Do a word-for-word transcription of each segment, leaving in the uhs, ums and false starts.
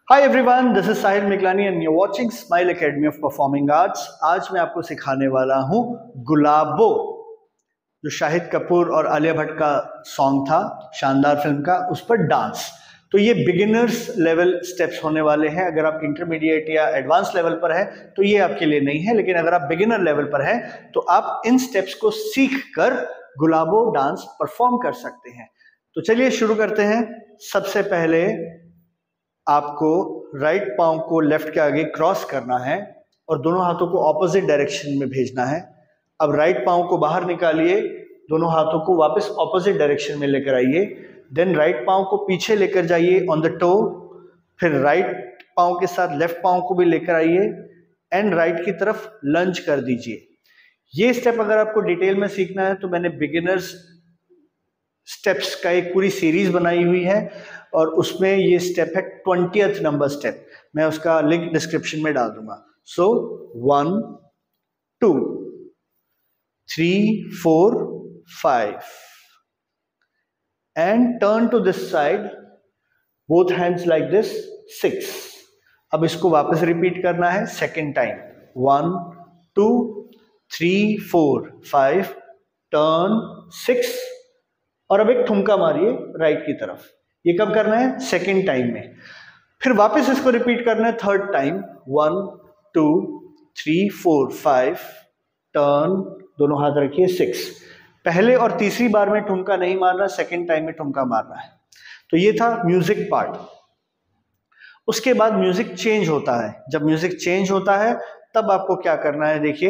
Hi everyone, this is Sahil Miglani and you watching smile academy of performing arts. आज मैं आपको सिखाने वाला हूं गुलाबो, जो शाहिद कपूर और आलिया भट्ट का सॉन्ग था, शानदार फिल्म का, उस पर डांस। तो ये बिगिनर्स लेवल स्टेप्स होने वाले हैं। अगर आप इंटरमीडिएट या एडवांस लेवल पर है तो ये आपके लिए नहीं है, लेकिन अगर आप बिगिनर लेवल पर है तो आप इन स्टेप्स को सीख कर गुलाबो डांस परफॉर्म कर सकते हैं। तो चलिए शुरू करते हैं। सबसे पहले आपको राइट पांव को लेफ्ट के आगे क्रॉस करना है और दोनों हाथों को ऑपोजिट डायरेक्शन में भेजना है। अब राइट पांव को बाहर निकालिए, दोनों हाथों को वापस ऑपोजिट डायरेक्शन में लेकर आइए। देन राइट पांव को पीछे लेकर जाइए ऑन द टो, फिर राइट पांव के साथ लेफ्ट पांव को भी लेकर आइए एंड राइट की तरफ लंज कर दीजिए। ये स्टेप अगर आपको डिटेल में सीखना है तो मैंने बिगिनर्स स्टेप्स का एक पूरी सीरीज बनाई हुई है और उसमें ये स्टेप है ट्वेंटियथ नंबर स्टेप। मैं उसका लिंक डिस्क्रिप्शन में डाल दूंगा। So one two three four five and turn to this side, both hands like this, six. अब इसको वापस रिपीट करना है second time. One two three four five, turn, six, और अब एक ठुमका मारिए राइट की तरफ। ये कब करना है? सेकेंड टाइम में। फिर वापस इसको रिपीट करना है third time. One two three four five, turn, दोनों हाथ रखिए, सिक्स। पहले और तीसरी बार में ठुमका नहीं मारना, सेकेंड टाइम में ठुमका मारना है। तो ये था म्यूजिक पार्ट। उसके बाद म्यूजिक चेंज होता है। जब म्यूजिक चेंज होता है तब आपको क्या करना है, देखिए,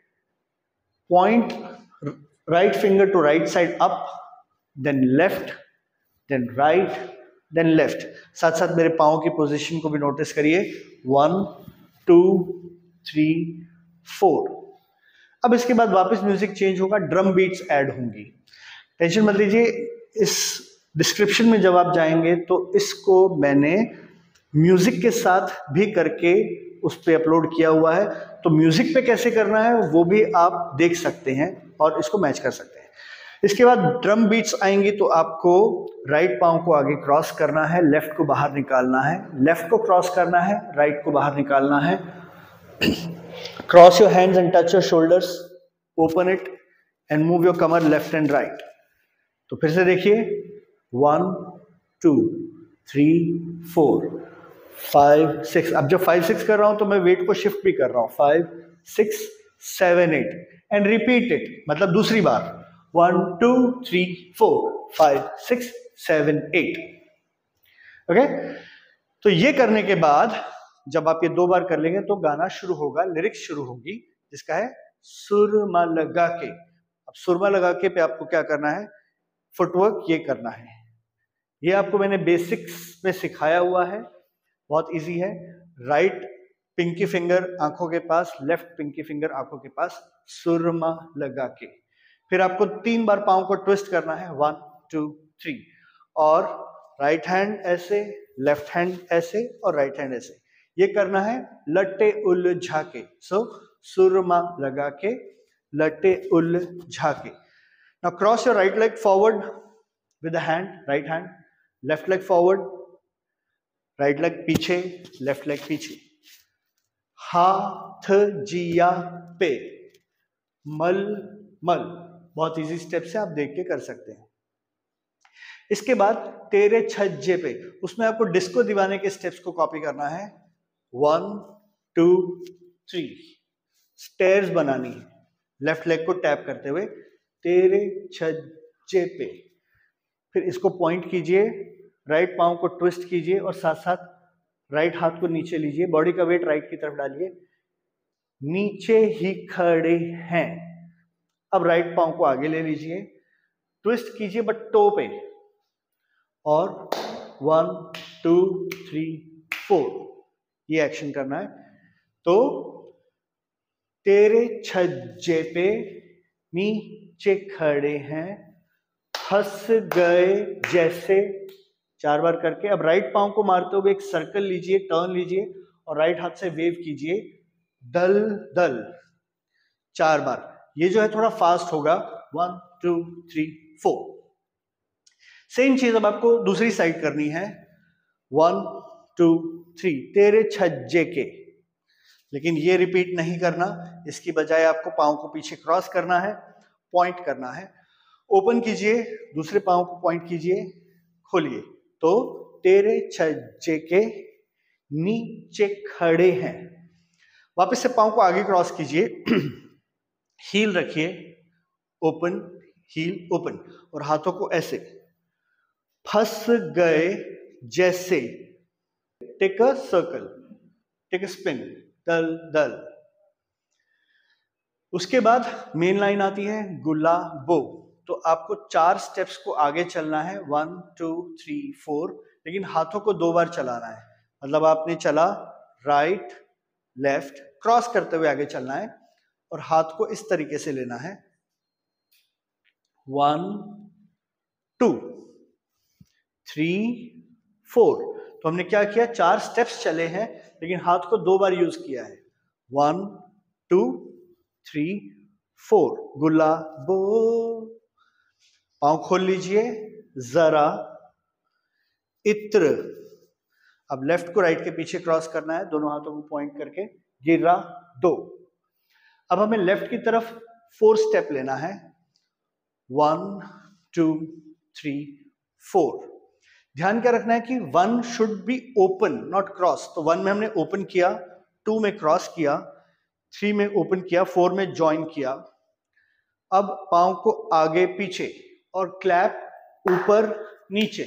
point right finger to right side up, then left, then right, then left. साथ साथ मेरे पाँव की पोजीशन को भी नोटिस करिए। One two three four. अब इसके बाद वापस म्यूजिक चेंज होगा, ड्रम बीट्स ऐड होंगी। टेंशन मत लीजिए, इस डिस्क्रिप्शन में जब आप जाएंगे तो इसको मैंने म्यूजिक के साथ भी करके उस पर अपलोड किया हुआ है। तो म्यूजिक पे कैसे करना है वो भी आप देख सकते हैं और इसको मैच कर सकते हैं। इसके बाद ड्रम बीट्स आएंगी तो आपको राइट पांव को आगे क्रॉस करना है, लेफ्ट को बाहर निकालना है, लेफ्ट को क्रॉस करना है, राइट को बाहर निकालना है। Cross your hands and touch your shoulders, open it and move your कमर लेफ्ट एंड राइट। तो फिर से देखिए, one two three four five six. अब जब फाइव सिक्स कर रहा हूं तो मैं वेट को शिफ्ट भी कर रहा हूं। Five six seven eight and repeat it, मतलब दूसरी बार। One two three four five six seven eight. Okay, तो ये करने के बाद जब आप ये दो बार कर लेंगे तो गाना शुरू होगा, लिरिक्स शुरू होगी, जिसका है सुरमा लगा के। अब सुरमा लगा के पे आपको क्या करना है, फुटवर्क ये करना है। ये आपको मैंने बेसिक्स में सिखाया हुआ है, बहुत इजी है। राइट पिंकी फिंगर आंखों के पास, लेफ्ट पिंकी फिंगर आंखों के पास, सुरमा लगा के। फिर आपको तीन बार पांव को ट्विस्ट करना है, वन टू थ्री, और राइट हैंड ऐसे, लेफ्ट हैंड ऐसे और राइट हैंड ऐसे। ये करना है लट्टे उलझा के। सो सुरमा लगा के, लट्टे उलझा के। Now cross your right leg forward with the hand, right hand, left leg forward, right leg पीछे, लेफ्ट लेग पीछे। हाथ जिया पे, मल मल। बहुत इजी स्टेप से आप देख के कर सकते हैं। इसके बाद तेरे छज्जे पे, उसमें आपको डिस्को दीवाने के स्टेप्स को कॉपी करना है। वन टू थ्री, स्टेयर्स बनानी है, लेफ्ट लेग को टैप करते हुए, तेरे छज्जे पे। फिर इसको पॉइंट कीजिए, राइट पांव को ट्विस्ट कीजिए और साथ साथ राइट हाथ को नीचे लीजिए, बॉडी का वेट राइट की तरफ डालिए, नीचे ही खड़े हैं। अब राइट पांव को आगे ले लीजिए, ट्विस्ट कीजिए बट टो पे, और वन टू थ्री फोर ये एक्शन करना है। तो तेरे छज्जे पे नीचे खड़े हैं, हंस गए जैसे, चार बार करके। अब राइट पांव को मारते हुए एक सर्कल लीजिए, टर्न लीजिए और राइट हाथ से वेव कीजिए, दल दल, चार बार। ये जो है थोड़ा फास्ट होगा, one two three four. Same चीज अब आपको दूसरी साइड करनी है, वन टू थ्री, तेरे छज्जे के। लेकिन ये रिपीट नहीं करना, इसकी बजाय आपको पाँव को पीछे क्रॉस करना है, पॉइंट करना है। ओपन कीजिए, दूसरे पाँव को पॉइंट कीजिए, खोलिए। तो तेरे छज्जे के नीचे खड़े हैं। वापस से पाँव को आगे क्रॉस कीजिए, हील रखिए, ओपन, हील ओपन, और हाथों को ऐसे, फंस गए जैसे, take a circle, take a spin, दल दल। उसके बाद मेन लाइन आती है गुलाबो। तो आपको चार स्टेप्स को आगे चलना है, वन टू थ्री फोर, लेकिन हाथों को दो बार चलाना है। मतलब आपने चला राइट लेफ्ट, क्रॉस करते हुए आगे चलना है, और हाथ को इस तरीके से लेना है, वन टू थ्री फोर। तो हमने क्या किया, चार स्टेप्स चले हैं, लेकिन हाथ को दो बार यूज किया है, one two three four, Gulabo. पांव खोल लीजिए, जरा, इत्र। अब लेफ्ट को राइट के पीछे क्रॉस करना है, दोनों हाथों को पॉइंट करके, गिरा दो। अब हमें लेफ्ट की तरफ फोर स्टेप लेना है, वन टू थ्री फोर। ध्यान क्या रखना है कि one should be open not cross. तो वन में हमने ओपन किया, टू में क्रॉस किया, थ्री में ओपन किया, फोर में ज्वाइन किया। अब पांव को आगे पीछे और क्लैप ऊपर नीचे।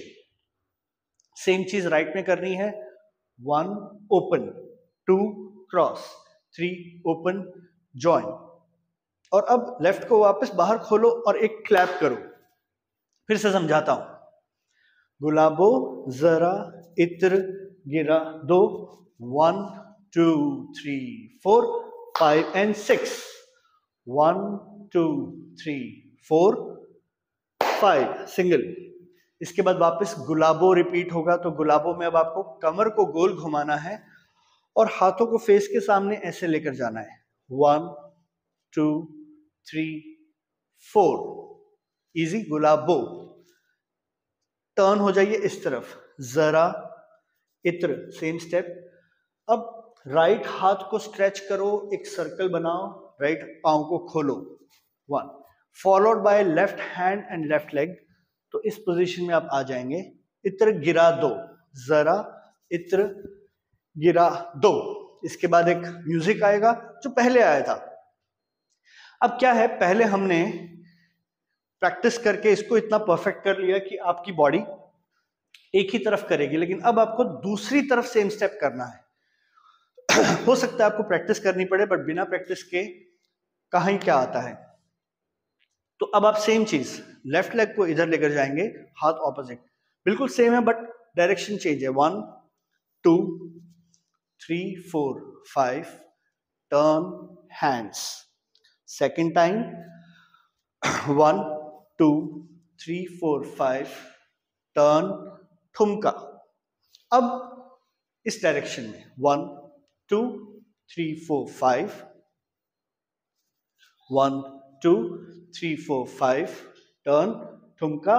सेम चीज राइट में करनी है, one open, two cross, three open, join. और अब लेफ्ट को वापस बाहर खोलो और एक क्लैप करो। फिर से समझाता हूं, गुलाबो, जरा, इत्र, गिरा दो, one two three four five and six, one two three four five, single. इसके बाद वापस गुलाबो रिपीट होगा। तो गुलाबो में अब आपको कमर को गोल घुमाना है और हाथों को फेस के सामने ऐसे लेकर जाना है, one two three four, easy, Gulabo. Turn हो जाइए इस तरफ, जरा, इत्र, सेम स्टेप। अब राइट हाथ को स्ट्रेच करो, एक सर्कल बनाओ, राइट पांव को खोलो, one, followed by left hand and left leg. तो इस पोजीशन में आप आ जाएंगे, इत्र गिरा दो, जरा, इत्र गिरा दो। इसके बाद एक म्यूजिक आएगा जो पहले आया था। अब क्या है, पहले हमने प्रैक्टिस करके इसको इतना परफेक्ट कर लिया कि आपकी बॉडी एक ही तरफ करेगी, लेकिन अब आपको दूसरी तरफ सेम स्टेप करना है। हो सकता है आपको प्रैक्टिस करनी पड़े, बट बिना प्रैक्टिस के कहाँ ही क्या आता है। तो अब आप सेम चीज, लेफ्ट लेग को इधर लेकर जाएंगे, हाथ ऑपोजिट, बिल्कुल सेम है बट डायरेक्शन चेंज है, one two three four five, turn hands, second time, one two three four five, turn, ठुमका। अब इस डायरेक्शन में one two three four five, one two three four five, turn, ठुमका,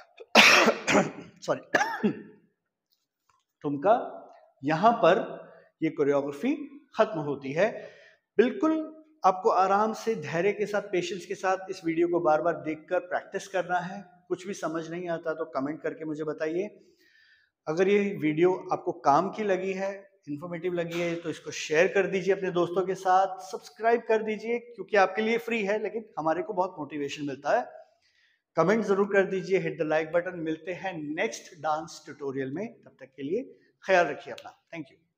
sorry, ठुमका। यहां पर ये कोरियोग्राफी खत्म होती है। बिल्कुल आपको आराम से, धैर्य के साथ, पेशेंस के साथ इस वीडियो को बार बार देखकर प्रैक्टिस करना है। कुछ भी समझ नहीं आता तो कमेंट करके मुझे बताइए। अगर ये वीडियो आपको काम की लगी है, इन्फॉर्मेटिव लगी है, तो इसको शेयर कर दीजिए अपने दोस्तों के साथ, सब्सक्राइब कर दीजिए क्योंकि आपके लिए फ्री है, लेकिन हमारे को बहुत मोटिवेशन मिलता है। कमेंट जरूर कर दीजिए, हिट द लाइक बटन। मिलते हैं नेक्स्ट डांस ट्यूटोरियल में, तब तक के लिए ख्याल रखिए अपना। Thank you.